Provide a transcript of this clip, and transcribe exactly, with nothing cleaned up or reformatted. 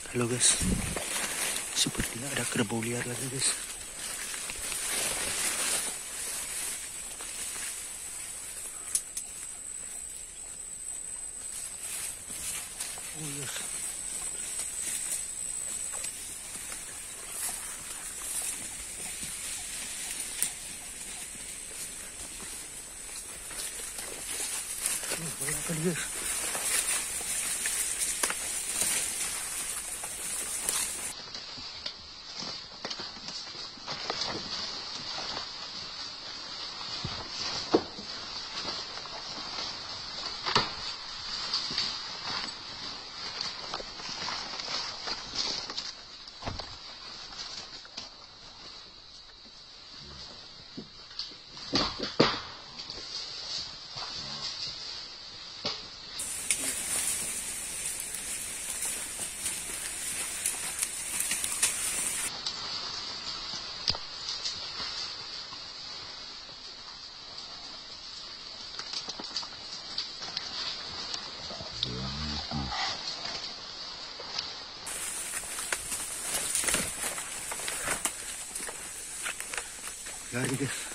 Halo guys, sepertinya ada kerbau liar lagi guys. Oh yes. Oh, banyak kali guys. Lari guys.